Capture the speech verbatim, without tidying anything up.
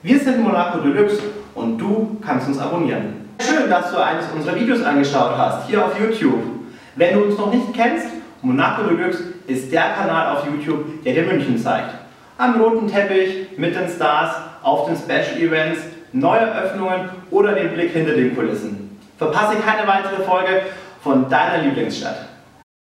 Wir sind Monaco Deluxe und du kannst uns abonnieren. Schön, dass du eines unserer Videos angeschaut hast, hier auf YouTube. Wenn du uns noch nicht kennst, Monaco Deluxe ist der Kanal auf YouTube, der dir München zeigt. Am roten Teppich, mit den Stars, auf den Special Events, neue Öffnungen oder den Blick hinter den Kulissen. Verpasse keine weitere Folge von deiner Lieblingsstadt.